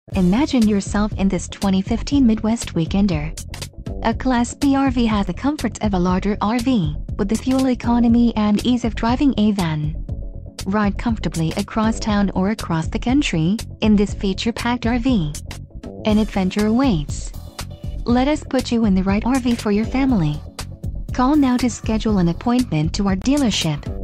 Imagine yourself in this 2015 Midwest Weekender. A Class B RV has the comforts of a larger RV, with the fuel economy and ease of driving a van. Ride comfortably across town or across the country in this feature-packed RV. An adventure awaits. Let us put you in the right RV for your family. Call now to schedule an appointment to our dealership.